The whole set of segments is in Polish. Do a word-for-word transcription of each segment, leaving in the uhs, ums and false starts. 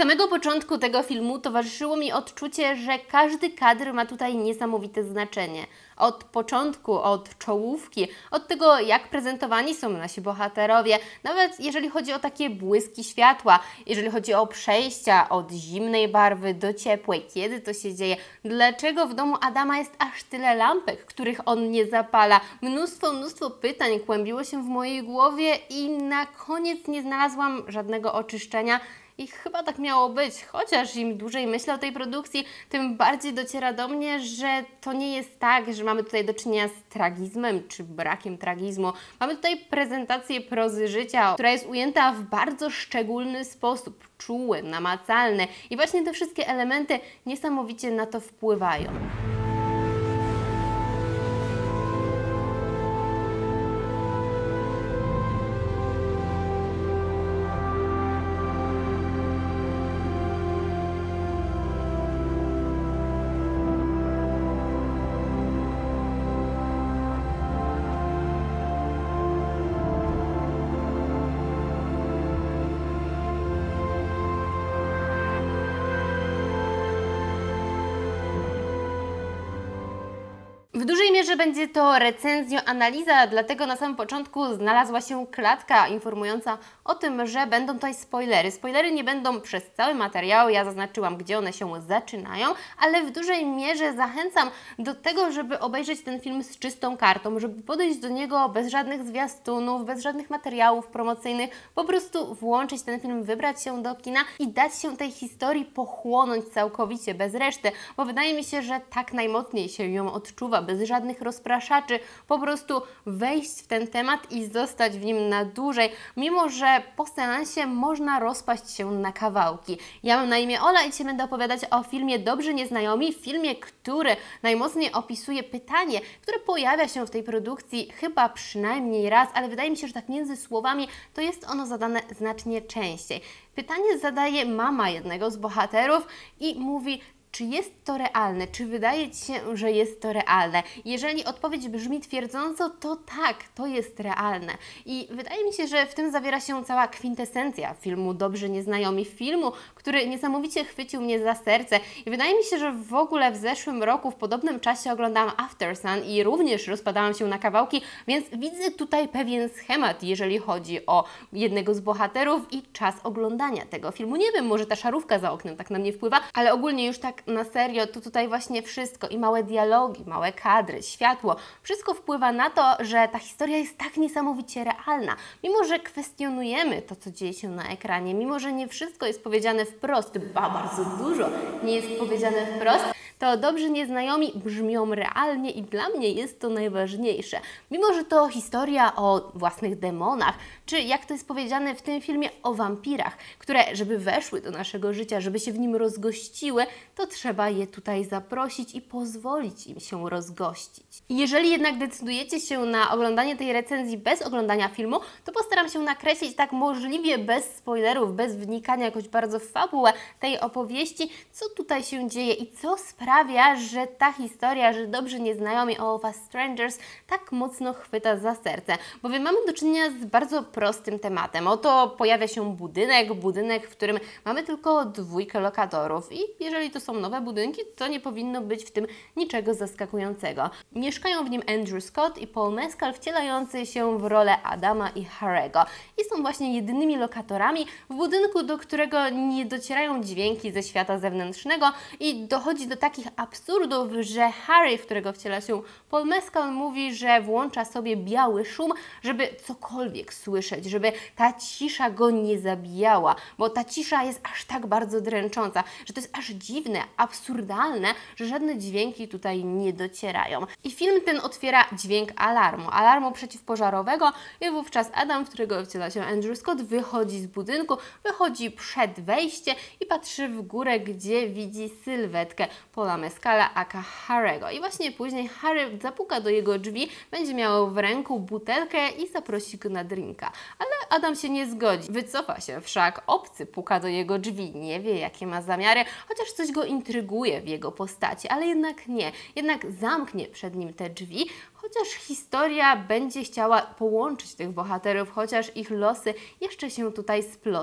samego początku tego filmu towarzyszyło mi odczucie, że każdy kadr ma tutaj niesamowite znaczenie. Od początku, od czołówki, od tego, jak prezentowani są nasi bohaterowie, nawet jeżeli chodzi o takie błyski światła, jeżeli chodzi o przejścia od zimnej barwy do ciepłej, kiedy to się dzieje, dlaczego w domu Adama jest aż tyle lampek, których on nie zapala. Mnóstwo, mnóstwo pytań kłębiło się w mojej głowie i na koniec nie znalazłam żadnego oczyszczenia. I chyba tak miało być, chociaż im dłużej myślę o tej produkcji, tym bardziej dociera do mnie, że to nie jest tak, że mamy tutaj do czynienia z tragizmem czy brakiem tragizmu. Mamy tutaj prezentację prozy życia, która jest ujęta w bardzo szczególny sposób, czuły, namacalny i właśnie te wszystkie elementy niesamowicie na to wpływają. W dużej mierze będzie to recenzjo-analiza, dlatego na samym początku znalazła się klatka informująca o tym, że będą tutaj spoilery. Spoilery nie będą przez cały materiał, ja zaznaczyłam, gdzie one się zaczynają, ale w dużej mierze zachęcam do tego, żeby obejrzeć ten film z czystą kartą, żeby podejść do niego bez żadnych zwiastunów, bez żadnych materiałów promocyjnych, po prostu włączyć ten film, wybrać się do kina i dać się tej historii pochłonąć całkowicie, bez reszty, bo wydaje mi się, że tak najmocniej się ją odczuwa, bez żadnych rozpraszaczy, po prostu wejść w ten temat i zostać w nim na dłużej, mimo że po seansie można rozpaść się na kawałki. Ja mam na imię Ola i dzisiaj będę opowiadać o filmie Dobrzy Nieznajomi, filmie, który najmocniej opisuje pytanie, które pojawia się w tej produkcji chyba przynajmniej raz, ale wydaje mi się, że tak między słowami to jest ono zadane znacznie częściej. Pytanie zadaje mama jednego z bohaterów i mówi: czy jest to realne? Czy wydaje Ci się, że jest to realne? Jeżeli odpowiedź brzmi twierdząco, to tak, to jest realne. I wydaje mi się, że w tym zawiera się cała kwintesencja filmu Dobrzy Nieznajomi, filmu, który niesamowicie chwycił mnie za serce. I wydaje mi się, że w ogóle w zeszłym roku w podobnym czasie oglądałam Aftersun i również rozpadałam się na kawałki, więc widzę tutaj pewien schemat, jeżeli chodzi o jednego z bohaterów i czas oglądania tego filmu. Nie wiem, może ta szarówka za oknem tak na mnie wpływa, ale ogólnie już tak na serio, to tutaj właśnie wszystko i małe dialogi, małe kadry, światło, wszystko wpływa na to, że ta historia jest tak niesamowicie realna. Mimo że kwestionujemy to, co dzieje się na ekranie, mimo że nie wszystko jest powiedziane wprost, ba, bardzo dużo nie jest powiedziane wprost, to Dobrzy Nieznajomi brzmią realnie i dla mnie jest to najważniejsze. Mimo że to historia o własnych demonach, czy jak to jest powiedziane w tym filmie, o wampirach, które żeby weszły do naszego życia, żeby się w nim rozgościły, to trzeba je tutaj zaprosić i pozwolić im się rozgościć. Jeżeli jednak decydujecie się na oglądanie tej recenzji bez oglądania filmu, to postaram się nakreślić tak możliwie bez spoilerów, bez wnikania jakoś bardzo w fabułę tej opowieści, co tutaj się dzieje i co sprawia, że ta historia, że Dobrzy Nieznajomi, All of Us Strangers, tak mocno chwyta za serce. Bowiem mamy do czynienia z bardzo prostym tematem. Oto pojawia się budynek, budynek, w którym mamy tylko dwójkę lokatorów i jeżeli to są nowe budynki, to nie powinno być w tym niczego zaskakującego. Mieszkają w nim Andrew Scott i Paul Mescal, wcielający się w rolę Adama i Harry'ego. I są właśnie jedynymi lokatorami w budynku, do którego nie docierają dźwięki ze świata zewnętrznego i dochodzi do takich absurdów, że Harry, w którego wciela się Paul Mescal, mówi, że włącza sobie biały szum, żeby cokolwiek słyszeć, żeby ta cisza go nie zabijała, bo ta cisza jest aż tak bardzo dręcząca, że to jest aż dziwne, absurdalne, że żadne dźwięki tutaj nie docierają. I film ten otwiera dźwięk alarmu, alarmu przeciwpożarowego i wówczas Adam, w którego wciela się Andrew Scott, wychodzi z budynku, wychodzi przed wejście i patrzy w górę, gdzie widzi sylwetkę Paula Mescala aka Harry'ego. I właśnie później Harry zapuka do jego drzwi, będzie miał w ręku butelkę i zaprosi go na drinka. Ale Adam się nie zgodzi. Wycofa się wszak, obcy puka do jego drzwi, nie wie jakie ma zamiary, chociaż coś go intryguje w jego postaci, ale jednak nie. Jednak zamknie przed nim te drzwi, chociaż historia będzie chciała połączyć tych bohaterów, chociaż ich losy jeszcze się tutaj splotą.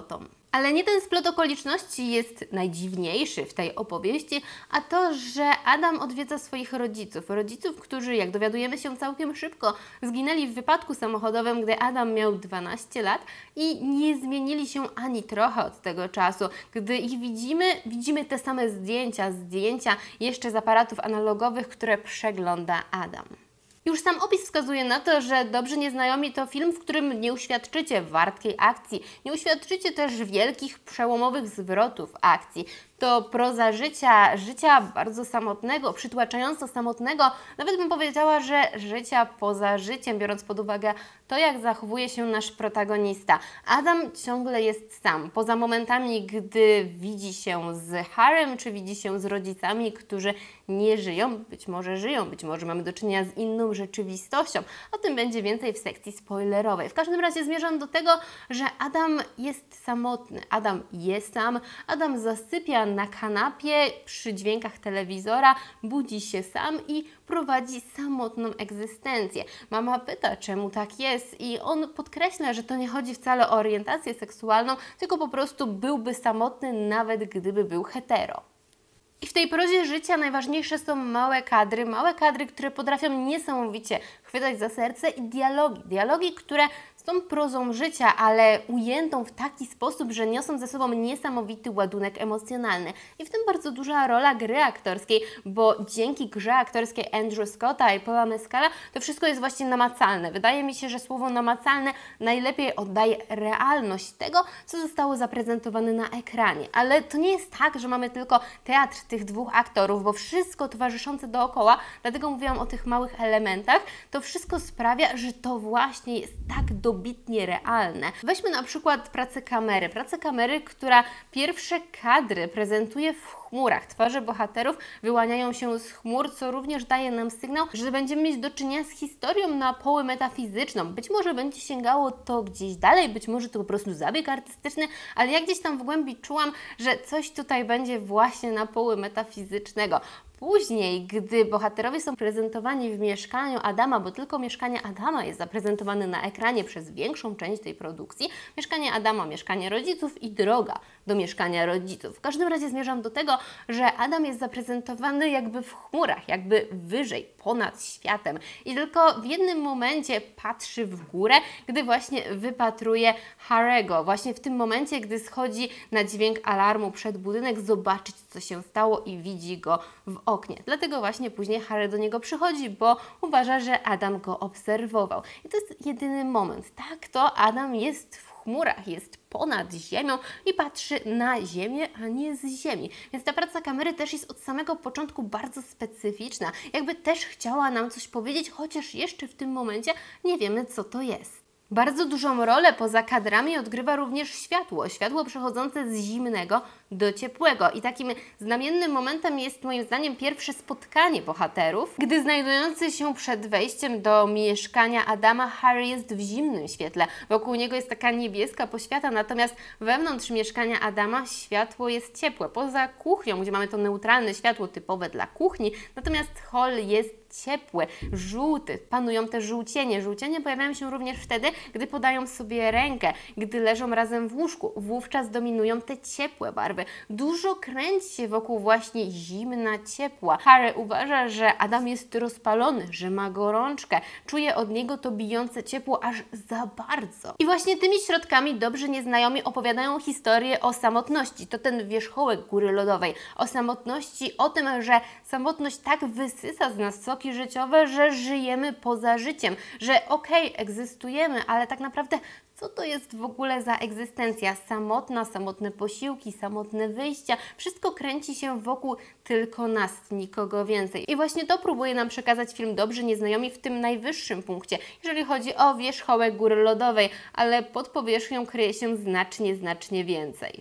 Ale nie ten splot okoliczności jest najdziwniejszy w tej opowieści, a to, że Adam odwiedza swoich rodziców. Rodziców, którzy, jak dowiadujemy się całkiem szybko, zginęli w wypadku samochodowym, gdy Adam miał dwanaście lat i nie zmienili się ani trochę od tego czasu. Gdy ich widzimy, widzimy te same zdjęcia, zdjęcia jeszcze z aparatów analogowych, które przegląda Adam. Już sam opis wskazuje na to, że Dobrzy Nieznajomi to film, w którym nie uświadczycie wartkiej akcji, nie uświadczycie też wielkich, przełomowych zwrotów akcji. To proza życia, życia bardzo samotnego, przytłaczająco samotnego, nawet bym powiedziała, że życia poza życiem, biorąc pod uwagę to, jak zachowuje się nasz protagonista. Adam ciągle jest sam, poza momentami, gdy widzi się z Harrym, czy widzi się z rodzicami, którzy nie żyją, być może żyją, być może mamy do czynienia z inną rzeczywistością. O tym będzie więcej w sekcji spoilerowej. W każdym razie zmierzam do tego, że Adam jest samotny, Adam jest sam, Adam zasypia na kanapie przy dźwiękach telewizora, budzi się sam i prowadzi samotną egzystencję. Mama pyta, czemu tak jest, i on podkreśla, że to nie chodzi wcale o orientację seksualną, tylko po prostu byłby samotny, nawet gdyby był hetero. I w tej prozie życia najważniejsze są małe kadry, małe kadry, które potrafią niesamowicie chwytać za serce, i dialogi, dialogi, które są prozą życia, ale ujętą w taki sposób, że niosą ze sobą niesamowity ładunek emocjonalny. I w tym bardzo duża rola gry aktorskiej, bo dzięki grze aktorskiej Andrew Scotta i Paula Mescala to wszystko jest właśnie namacalne. Wydaje mi się, że słowo namacalne najlepiej oddaje realność tego, co zostało zaprezentowane na ekranie. Ale to nie jest tak, że mamy tylko teatr tych dwóch aktorów, bo wszystko towarzyszące dookoła, dlatego mówiłam o tych małych elementach, to wszystko sprawia, że to właśnie jest tak dobitnie realne. Weźmy na przykład pracę kamery. Pracę kamery, która pierwsze kadry prezentuje w chmurach. Twarze bohaterów wyłaniają się z chmur, co również daje nam sygnał, że będziemy mieć do czynienia z historią na poły metafizyczną. Być może będzie sięgało to gdzieś dalej, być może to po prostu zabieg artystyczny, ale ja gdzieś tam w głębi czułam, że coś tutaj będzie właśnie na poły metafizycznego. Później, gdy bohaterowie są prezentowani w mieszkaniu Adama, bo tylko mieszkanie Adama jest zaprezentowane na ekranie przez większą część tej produkcji, mieszkanie Adama, mieszkanie rodziców i droga do mieszkania rodziców. W każdym razie zmierzam do tego, że Adam jest zaprezentowany jakby w chmurach, jakby wyżej, ponad światem, i tylko w jednym momencie patrzy w górę, gdy właśnie wypatruje Harry'ego. Właśnie w tym momencie, gdy schodzi na dźwięk alarmu przed budynek, zobaczyć, co się stało, i widzi go w oknie. Dlatego właśnie później Harry do niego przychodzi, bo uważa, że Adam go obserwował. I to jest jedyny moment. Tak, to Adam jest w chmurach, jest ponad ziemią i patrzy na ziemię, a nie z ziemi. Więc ta praca kamery też jest od samego początku bardzo specyficzna. Jakby też chciała nam coś powiedzieć, chociaż jeszcze w tym momencie nie wiemy, co to jest. Bardzo dużą rolę poza kadrami odgrywa również światło. Światło przechodzące z zimnego do ciepłego. I takim znamiennym momentem jest moim zdaniem pierwsze spotkanie bohaterów, gdy znajdujący się przed wejściem do mieszkania Adama Harry jest w zimnym świetle. Wokół niego jest taka niebieska poświata, natomiast wewnątrz mieszkania Adama światło jest ciepłe. Poza kuchnią, gdzie mamy to neutralne światło typowe dla kuchni, natomiast hol jest ciepły, żółty, panują te żółcienie. Żółcienie pojawiają się również wtedy, gdy podają sobie rękę, gdy leżą razem w łóżku. Wówczas dominują te ciepłe barwy. Dużo kręci się wokół właśnie zimna, ciepła. Harry uważa, że Adam jest rozpalony, że ma gorączkę. Czuje od niego to bijące ciepło aż za bardzo. I właśnie tymi środkami Dobrzy Nieznajomi opowiadają historię o samotności. To ten wierzchołek góry lodowej. O samotności, o tym, że samotność tak wysysa z nas soki życiowe, że żyjemy poza życiem, że okej, okay, egzystujemy, ale tak naprawdę co to jest w ogóle za egzystencja samotna, samotne posiłki, samotne wyjścia, wszystko kręci się wokół tylko nas, nikogo więcej. I właśnie to próbuje nam przekazać film Dobrzy Nieznajomi w tym najwyższym punkcie, jeżeli chodzi o wierzchołek góry lodowej, ale pod powierzchnią kryje się znacznie, znacznie więcej.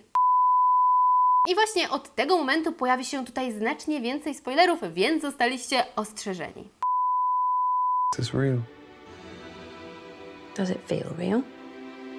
I właśnie od tego momentu pojawi się tutaj znacznie więcej spoilerów, więc zostaliście ostrzeżeni. Is this real? Does it feel real?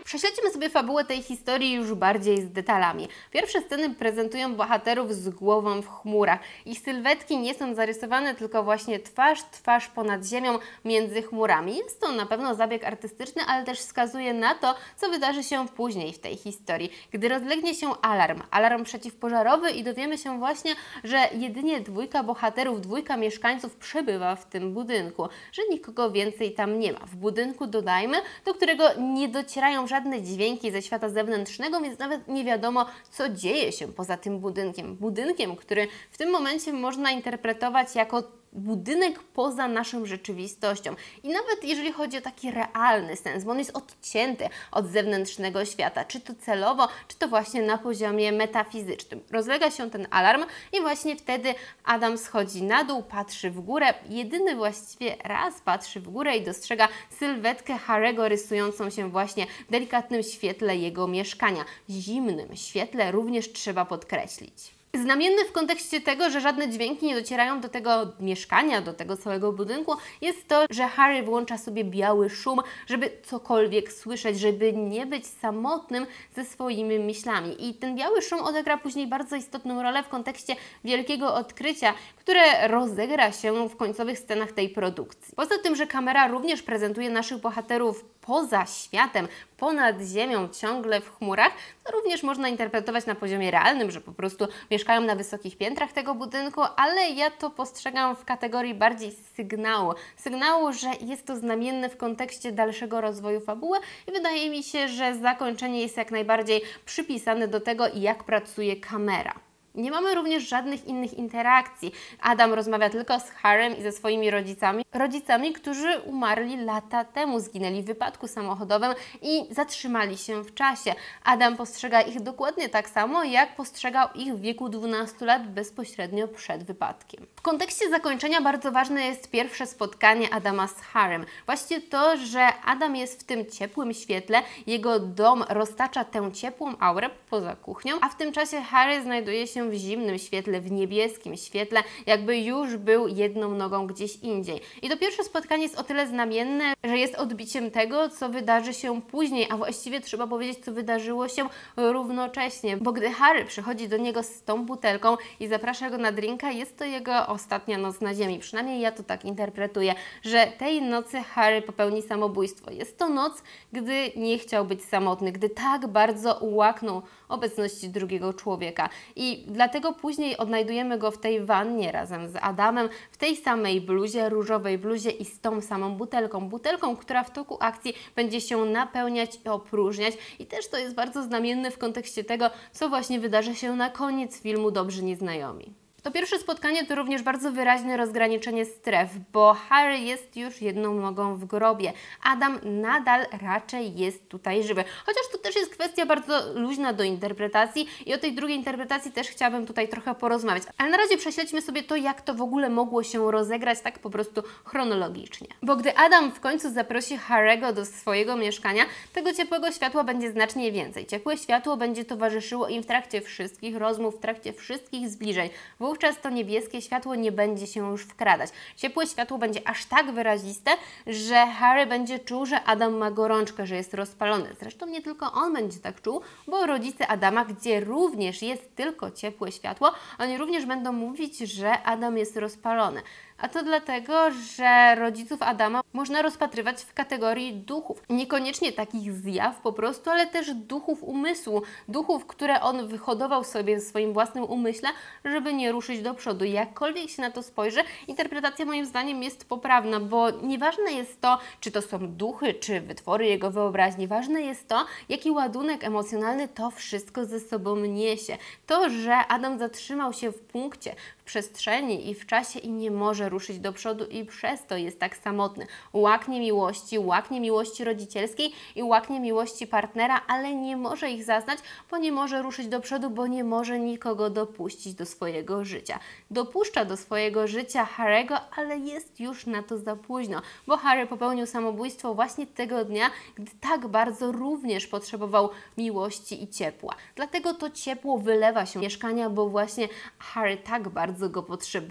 Prześledźmy sobie fabułę tej historii już bardziej z detalami. Pierwsze sceny prezentują bohaterów z głową w chmurach. Ich sylwetki nie są zarysowane, tylko właśnie twarz, twarz ponad ziemią, między chmurami. Jest to na pewno zabieg artystyczny, ale też wskazuje na to, co wydarzy się później w tej historii. Gdy rozlegnie się alarm, alarm przeciwpożarowy i dowiemy się właśnie, że jedynie dwójka bohaterów, dwójka mieszkańców przebywa w tym budynku, że nikogo więcej tam nie ma. W budynku, dodajmy, do którego nie docierają żadne dźwięki ze świata zewnętrznego, więc nawet nie wiadomo, co dzieje się poza tym budynkiem. Budynkiem, który w tym momencie można interpretować jako budynek poza naszą rzeczywistością. I nawet jeżeli chodzi o taki realny sens, bo on jest odcięty od zewnętrznego świata, czy to celowo, czy to właśnie na poziomie metafizycznym. Rozlega się ten alarm i właśnie wtedy Adam schodzi na dół, patrzy w górę, jedyny właściwie raz patrzy w górę i dostrzega sylwetkę Harry'ego rysującą się właśnie w delikatnym świetle jego mieszkania. Zimnym świetle również trzeba podkreślić. Znamienne w kontekście tego, że żadne dźwięki nie docierają do tego mieszkania, do tego całego budynku, jest to, że Harry włącza sobie biały szum, żeby cokolwiek słyszeć, żeby nie być samotnym ze swoimi myślami. I ten biały szum odegra później bardzo istotną rolę w kontekście wielkiego odkrycia, które rozegra się w końcowych scenach tej produkcji. Poza tym, że kamera również prezentuje naszych bohaterów poza światem, ponad ziemią, ciągle w chmurach, to również można interpretować na poziomie realnym, że po prostu mieszkają na wysokich piętrach tego budynku, ale ja to postrzegam w kategorii bardziej sygnału. Sygnału, że jest to znamienne w kontekście dalszego rozwoju fabuły i wydaje mi się, że zakończenie jest jak najbardziej przypisane do tego, jak pracuje kamera. Nie mamy również żadnych innych interakcji. Adam rozmawia tylko z Harrym i ze swoimi rodzicami. Rodzicami, którzy umarli lata temu, zginęli w wypadku samochodowym i zatrzymali się w czasie. Adam postrzega ich dokładnie tak samo, jak postrzegał ich w wieku dwunastu lat bezpośrednio przed wypadkiem. W kontekście zakończenia bardzo ważne jest pierwsze spotkanie Adama z Harrym. Właśnie to, że Adam jest w tym ciepłym świetle, jego dom roztacza tę ciepłą aurę poza kuchnią, a w tym czasie Harry znajduje się w zimnym świetle, w niebieskim świetle, jakby już był jedną nogą gdzieś indziej. I to pierwsze spotkanie jest o tyle znamienne, że jest odbiciem tego, co wydarzy się później, a właściwie trzeba powiedzieć, co wydarzyło się równocześnie, bo gdy Harry przychodzi do niego z tą butelką i zaprasza go na drinka, jest to jego ostatnia noc na ziemi. Przynajmniej ja to tak interpretuję, że tej nocy Harry popełni samobójstwo. Jest to noc, gdy nie chciał być samotny, gdy tak bardzo ułaknął obecności drugiego człowieka. I dlatego później odnajdujemy go w tej wannie razem z Adamem, w tej samej bluzie, różowej bluzie i z tą samą butelką. Butelką, która w toku akcji będzie się napełniać i opróżniać. I też to jest bardzo znamienne w kontekście tego, co właśnie wydarzy się na koniec filmu Dobrzy Nieznajomi. To pierwsze spotkanie to również bardzo wyraźne rozgraniczenie stref, bo Harry jest już jedną nogą w grobie. Adam nadal raczej jest tutaj żywy. Chociaż to też jest kwestia bardzo luźna do interpretacji i o tej drugiej interpretacji też chciałabym tutaj trochę porozmawiać. Ale na razie prześledźmy sobie to, jak to w ogóle mogło się rozegrać tak po prostu chronologicznie. Bo gdy Adam w końcu zaprosi Harry'ego do swojego mieszkania, tego ciepłego światła będzie znacznie więcej. Ciepłe światło będzie towarzyszyło im w trakcie wszystkich rozmów, w trakcie wszystkich zbliżeń. Wówczas to niebieskie światło nie będzie się już wkradać. Ciepłe światło będzie aż tak wyraziste, że Harry będzie czuł, że Adam ma gorączkę, że jest rozpalony. Zresztą nie tylko on będzie tak czuł, bo rodzice Adama, gdzie również jest tylko ciepłe światło, oni również będą mówić, że Adam jest rozpalony. A to dlatego, że rodziców Adama można rozpatrywać w kategorii duchów. Niekoniecznie takich zjaw po prostu, ale też duchów umysłu. Duchów, które on wyhodował sobie w swoim własnym umyśle, żeby nie ruszyć do przodu. Jakkolwiek się na to spojrzy, interpretacja moim zdaniem jest poprawna, bo nieważne jest to, czy to są duchy, czy wytwory jego wyobraźni. Ważne jest to, jaki ładunek emocjonalny to wszystko ze sobą niesie. To, że Adam zatrzymał się w punkcie, w przestrzeni i w czasie i nie może ruszyć do przodu i przez to jest tak samotny. Łaknie miłości, łaknie miłości rodzicielskiej i łaknie miłości partnera, ale nie może ich zaznać, bo nie może ruszyć do przodu, bo nie może nikogo dopuścić do swojego życia. Dopuszcza do swojego życia Harry'ego, ale jest już na to za późno, bo Harry popełnił samobójstwo właśnie tego dnia, gdy tak bardzo również potrzebował miłości i ciepła. Dlatego to ciepło wylewa się z mieszkania, bo właśnie Harry tak bardzo go potrzebuje.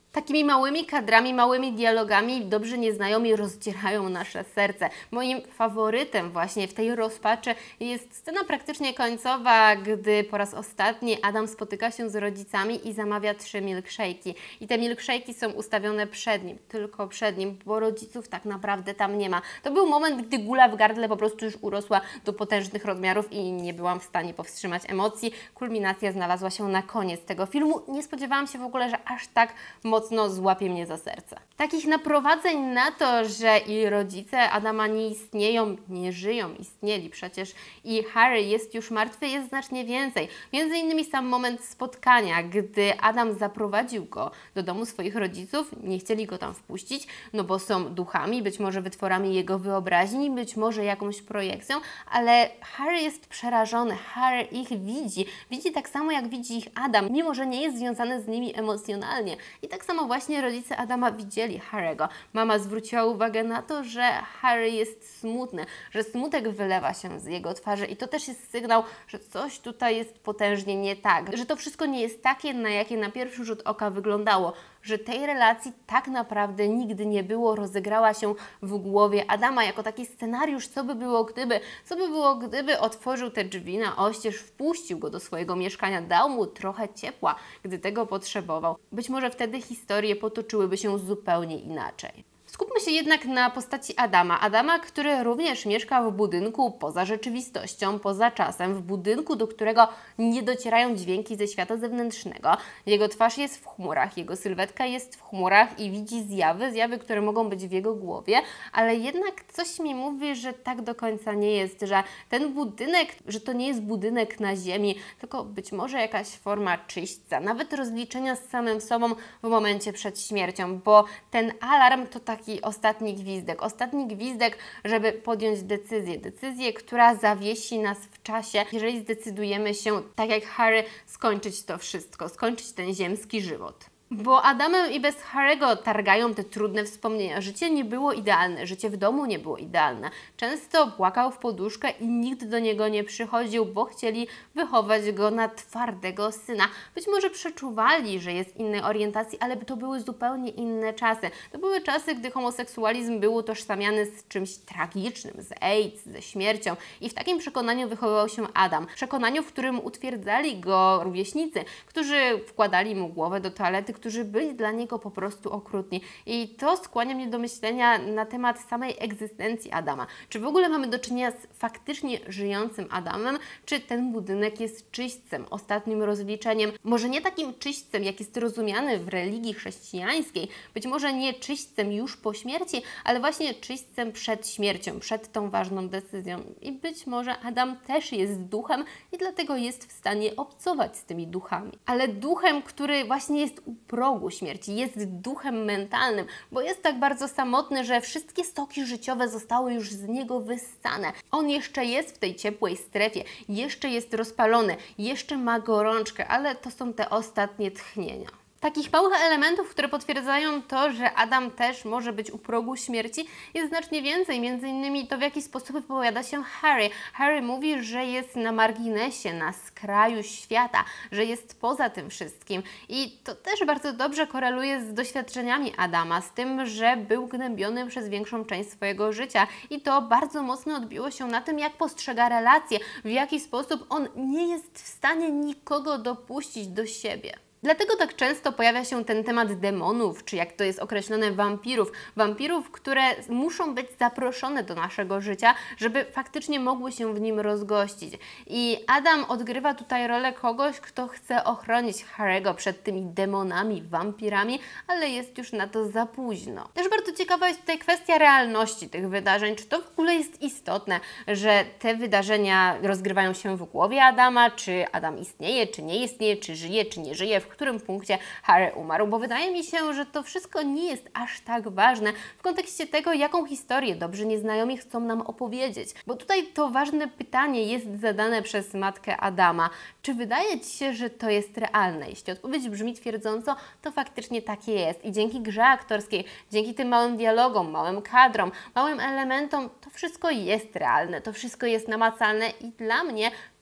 Takimi małymi kadrami, małymi dialogami dobrzy nieznajomi rozdzierają nasze serce. Moim faworytem właśnie w tej rozpaczy jest scena praktycznie końcowa, gdy po raz ostatni Adam spotyka się z rodzicami i zamawia trzy milkshake'i. I te milkshake'i są ustawione przed nim, tylko przed nim, bo rodziców tak naprawdę tam nie ma. To był moment, gdy gula w gardle po prostu już urosła do potężnych rozmiarów i nie byłam w stanie powstrzymać emocji. Kulminacja znalazła się na koniec tego filmu. Nie spodziewałam się w ogóle, że aż tak mocno mocno złapie mnie za serce. Takich naprowadzeń na to, że i rodzice Adama nie istnieją, nie żyją, istnieli przecież i Harry jest już martwy, jest znacznie więcej. Między innymi sam moment spotkania, gdy Adam zaprowadził go do domu swoich rodziców, nie chcieli go tam wpuścić, no bo są duchami, być może wytworami jego wyobraźni, być może jakąś projekcją, ale Harry jest przerażony, Harry ich widzi, widzi tak samo jak widzi ich Adam, mimo że nie jest związany z nimi emocjonalnie. I tak samo właśnie rodzice Adama widzieli Harry'ego. Mama zwróciła uwagę na to, że Harry jest smutny, że smutek wylewa się z jego twarzy i to też jest sygnał, że coś tutaj jest potężnie nie tak, że to wszystko nie jest takie, na jakie na pierwszy rzut oka wyglądało, że tej relacji tak naprawdę nigdy nie było, rozegrała się w głowie Adama jako taki scenariusz, co by było gdyby, co by było gdyby otworzył te drzwi na oścież, wpuścił go do swojego mieszkania, dał mu trochę ciepła, gdy tego potrzebował. Być może wtedy historie potoczyłyby się zupełnie inaczej. Skupmy się jednak na postaci Adama. Adama, który również mieszka w budynku poza rzeczywistością, poza czasem, w budynku, do którego nie docierają dźwięki ze świata zewnętrznego. Jego twarz jest w chmurach, jego sylwetka jest w chmurach i widzi zjawy, zjawy, które mogą być w jego głowie, ale jednak coś mi mówi, że tak do końca nie jest, że ten budynek, że to nie jest budynek na ziemi, tylko być może jakaś forma czyśćca, nawet rozliczenia z samym sobą w momencie przed śmiercią, bo ten alarm to taki ostatni gwizdek, ostatni gwizdek, żeby podjąć decyzję, decyzję, która zawiesi nas w czasie, jeżeli zdecydujemy się, tak jak Harry, skończyć to wszystko, skończyć ten ziemski żywot. Bo Adamem i bez Harry'ego targają te trudne wspomnienia. Życie nie było idealne, życie w domu nie było idealne. Często płakał w poduszkę i nikt do niego nie przychodził, bo chcieli wychować go na twardego syna. Być może przeczuwali, że jest innej orientacji, ale to były zupełnie inne czasy. To były czasy, gdy homoseksualizm był utożsamiany z czymś tragicznym, z AIDS, ze śmiercią. I w takim przekonaniu wychowywał się Adam. Przekonaniu, w którym utwierdzali go rówieśnicy, którzy wkładali mu głowę do toalety, którzy byli dla niego po prostu okrutni. I to skłania mnie do myślenia na temat samej egzystencji Adama. Czy w ogóle mamy do czynienia z faktycznie żyjącym Adamem, czy ten budynek jest czyśćcem, ostatnim rozliczeniem, może nie takim czyśćcem, jak jest rozumiany w religii chrześcijańskiej, być może nie czyśćcem już po śmierci, ale właśnie czyśćcem przed śmiercią, przed tą ważną decyzją. I być może Adam też jest duchem i dlatego jest w stanie obcować z tymi duchami. Ale duchem, który właśnie jest u progu śmierci, jest duchem mentalnym, bo jest tak bardzo samotny, że wszystkie soki życiowe zostały już z niego wyssane. On jeszcze jest w tej ciepłej strefie, jeszcze jest rozpalony, jeszcze ma gorączkę, ale to są te ostatnie tchnienia. Takich małych elementów, które potwierdzają to, że Adam też może być u progu śmierci, jest znacznie więcej. Między innymi to, w jaki sposób wypowiada się Harry. Harry mówi, że jest na marginesie, na skraju świata, że jest poza tym wszystkim. I to też bardzo dobrze koreluje z doświadczeniami Adama, z tym, że był gnębiony przez większą część swojego życia. I to bardzo mocno odbiło się na tym, jak postrzega relacje, w jaki sposób on nie jest w stanie nikogo dopuścić do siebie. Dlatego tak często pojawia się ten temat demonów, czy jak to jest określone, wampirów. Wampirów, które muszą być zaproszone do naszego życia, żeby faktycznie mogły się w nim rozgościć. I Adam odgrywa tutaj rolę kogoś, kto chce ochronić Harry'ego przed tymi demonami, wampirami, ale jest już na to za późno. Też bardzo ciekawa jest tutaj kwestia realności tych wydarzeń. Czy to w ogóle jest istotne, że te wydarzenia rozgrywają się w głowie Adama, czy Adam istnieje, czy nie istnieje, czy żyje, czy nie żyje, w którym punkcie Harry umarł, bo wydaje mi się, że to wszystko nie jest aż tak ważne w kontekście tego, jaką historię dobrzy nieznajomi chcą nam opowiedzieć. Bo tutaj to ważne pytanie jest zadane przez matkę Adama. Czy wydaje Ci się, że to jest realne? Jeśli odpowiedź brzmi twierdząco, to faktycznie takie jest. I dzięki grze aktorskiej, dzięki tym małym dialogom, małym kadrom, małym elementom, to wszystko jest realne, to wszystko jest namacalne i dla mnie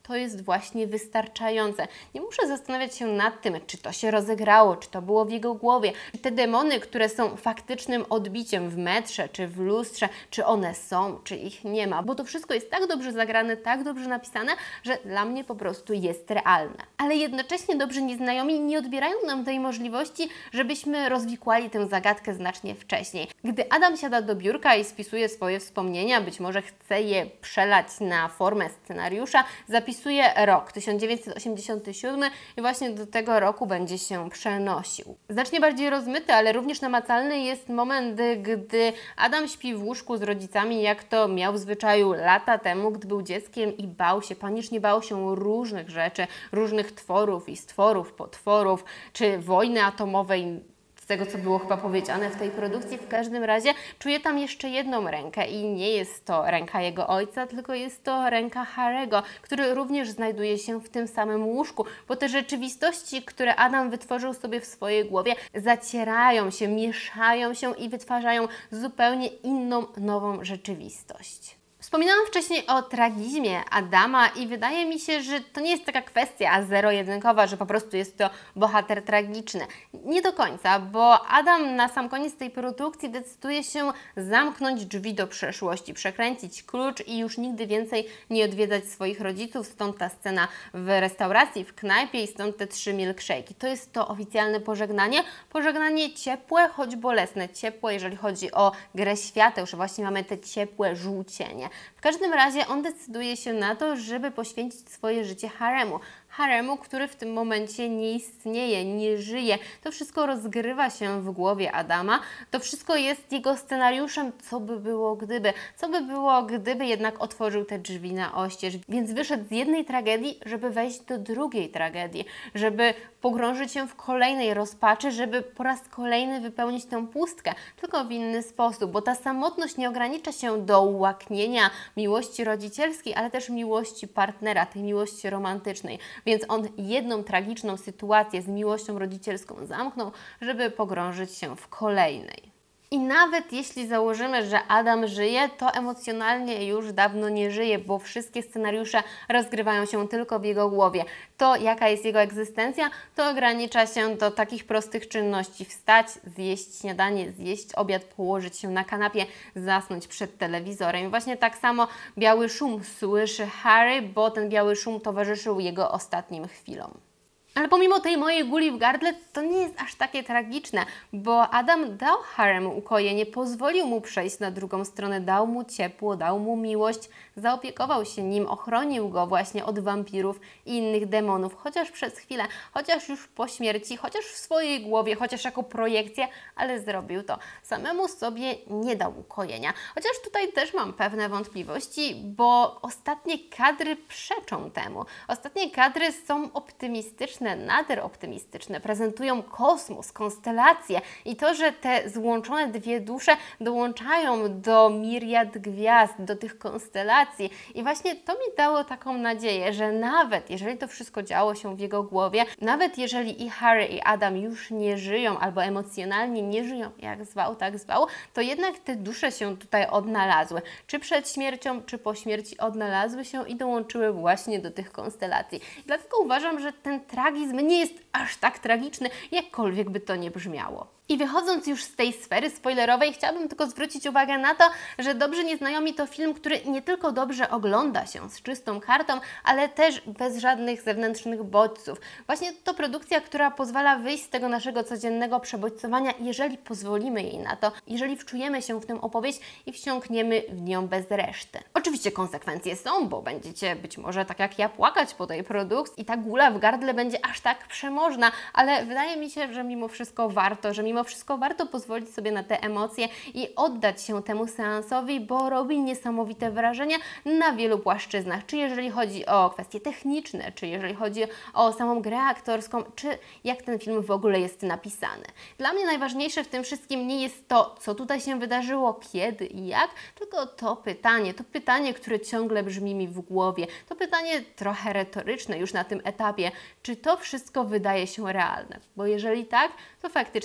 to jest właśnie wystarczające. Nie muszę zastanawiać się nad tym, czy to się rozegrało, czy to było w jego głowie. Te demony, które są faktycznym odbiciem w metrze, czy w lustrze, czy one są, czy ich nie ma, bo to wszystko jest tak dobrze zagrane, tak dobrze napisane, że dla mnie po prostu jest realne. Ale jednocześnie dobrzy nieznajomi nie odbierają nam tej możliwości, żebyśmy rozwikłali tę zagadkę znacznie wcześniej. Gdy Adam siada do biurka i spisuje swoje wspomnienia, być może chce je przelać na formę scenariusza, zapisuje rok tysiąc dziewięćset osiemdziesiąty siódmy i właśnie do tego roku będzie się przenosił. Znacznie bardziej rozmyty, ale również namacalny jest moment, gdy Adam śpi w łóżku z rodzicami, jak to miał w zwyczaju lata temu, gdy był dzieckiem i bał się, panicznie bał się różnych rzeczy, różnych tworów i stworów, potworów, czy wojny atomowej, z tego, co było chyba powiedziane w tej produkcji. W każdym razie czuję tam jeszcze jedną rękę i nie jest to ręka jego ojca, tylko jest to ręka Harry'ego, który również znajduje się w tym samym łóżku, bo te rzeczywistości, które Adam wytworzył sobie w swojej głowie, zacierają się, mieszają się i wytwarzają zupełnie inną, nową rzeczywistość. Wspominałam wcześniej o tragizmie Adama i wydaje mi się, że to nie jest taka kwestia zero-jedynkowa, że po prostu jest to bohater tragiczny. Nie do końca, bo Adam na sam koniec tej produkcji decyduje się zamknąć drzwi do przeszłości, przekręcić klucz i już nigdy więcej nie odwiedzać swoich rodziców, stąd ta scena w restauracji, w knajpie i stąd te trzy milkshake'i. To jest to oficjalne pożegnanie, pożegnanie ciepłe, choć bolesne. Ciepłe, jeżeli chodzi o grę świateł, że właśnie mamy te ciepłe żółcienie. W każdym razie on decyduje się na to, żeby poświęcić swoje życie Haremu. Haremu, który w tym momencie nie istnieje, nie żyje. To wszystko rozgrywa się w głowie Adama. To wszystko jest jego scenariuszem, co by było gdyby. Co by było, gdyby jednak otworzył te drzwi na oścież. Więc wyszedł z jednej tragedii, żeby wejść do drugiej tragedii. Żeby pogrążyć się w kolejnej rozpaczy, żeby po raz kolejny wypełnić tę pustkę. Tylko w inny sposób, bo ta samotność nie ogranicza się do ułaknienia miłości rodzicielskiej, ale też miłości partnera, tej miłości romantycznej. Więc on jedną tragiczną sytuację z miłością rodzicielską zamknął, żeby pogrążyć się w kolejnej. I nawet jeśli założymy, że Adam żyje, to emocjonalnie już dawno nie żyje, bo wszystkie scenariusze rozgrywają się tylko w jego głowie. To, jaka jest jego egzystencja, to ogranicza się do takich prostych czynności. Wstać, zjeść śniadanie, zjeść obiad, położyć się na kanapie, zasnąć przed telewizorem. I właśnie tak samo biały szum słyszy Harry, bo ten biały szum towarzyszył jego ostatnim chwilom. Ale pomimo tej mojej guli w gardle, to nie jest aż takie tragiczne, bo Adam dał Haremu ukojenie, pozwolił mu przejść na drugą stronę, dał mu ciepło, dał mu miłość, zaopiekował się nim, ochronił go właśnie od wampirów i innych demonów, chociaż przez chwilę, chociaż już po śmierci, chociaż w swojej głowie, chociaż jako projekcję, ale zrobił to. Samemu sobie nie dał ukojenia. Chociaż tutaj też mam pewne wątpliwości, bo ostatnie kadry przeczą temu. Ostatnie kadry są optymistyczne, nader optymistyczne, prezentują kosmos, konstelacje i to, że te złączone dwie dusze dołączają do miriad gwiazd, do tych konstelacji i właśnie to mi dało taką nadzieję, że nawet jeżeli to wszystko działo się w jego głowie, nawet jeżeli i Harry i Adam już nie żyją albo emocjonalnie nie żyją, jak zwał, tak zwał, to jednak te dusze się tutaj odnalazły. Czy przed śmiercią, czy po śmierci odnalazły się i dołączyły właśnie do tych konstelacji. I dlatego uważam, że ten tragizm nie jest aż tak tragiczny, jakkolwiek by to nie brzmiało. I wychodząc już z tej sfery spoilerowej, chciałabym tylko zwrócić uwagę na to, że Dobrzy Nieznajomi to film, który nie tylko dobrze ogląda się z czystą kartą, ale też bez żadnych zewnętrznych bodźców. Właśnie to produkcja, która pozwala wyjść z tego naszego codziennego przebodźcowania, jeżeli pozwolimy jej na to, jeżeli wczujemy się w tę opowieść i wsiąkniemy w nią bez reszty. Oczywiście konsekwencje są, bo będziecie być może tak jak ja płakać po tej produkcji i ta gula w gardle będzie aż tak przemożna, ale wydaje mi się, że mimo wszystko warto, że mimo Mimo wszystko warto pozwolić sobie na te emocje i oddać się temu seansowi, bo robi niesamowite wrażenie na wielu płaszczyznach. Czy jeżeli chodzi o kwestie techniczne, czy jeżeli chodzi o samą grę aktorską, czy jak ten film w ogóle jest napisany. Dla mnie najważniejsze w tym wszystkim nie jest to, co tutaj się wydarzyło, kiedy i jak, tylko to pytanie, to pytanie, które ciągle brzmi mi w głowie. To pytanie trochę retoryczne już na tym etapie, czy to wszystko wydaje się realne? Bo jeżeli tak, to faktycznie takie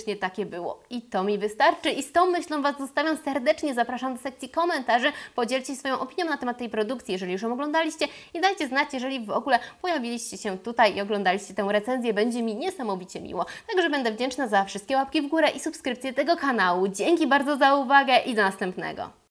jakie było. I to mi wystarczy i z tą myślą Was zostawiam serdecznie. Zapraszam do sekcji komentarzy. Podzielcie się swoją opinią na temat tej produkcji, jeżeli już ją oglądaliście i dajcie znać, jeżeli w ogóle pojawiliście się tutaj i oglądaliście tę recenzję. Będzie mi niesamowicie miło. Także będę wdzięczna za wszystkie łapki w górę i subskrypcję tego kanału. Dzięki bardzo za uwagę i do następnego.